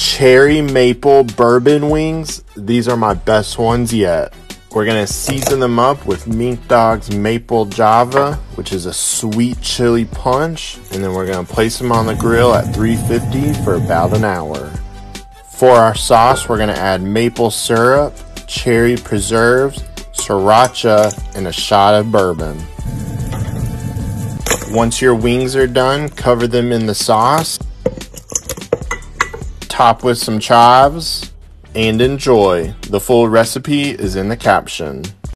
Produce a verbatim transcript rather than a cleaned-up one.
cherry maple bourbon wings. These are my best ones yet. We're gonna season them up with Mink Dog's Maple Java, which is a sweet chili punch, and then we're gonna place them on the grill at three fifty for about an hour. For our sauce, we're gonna add maple syrup, cherry preserves, sriracha, and a shot of bourbon. Once your wings are done, cover them in the sauce, top with some chives, and enjoy. The full recipe is in the caption.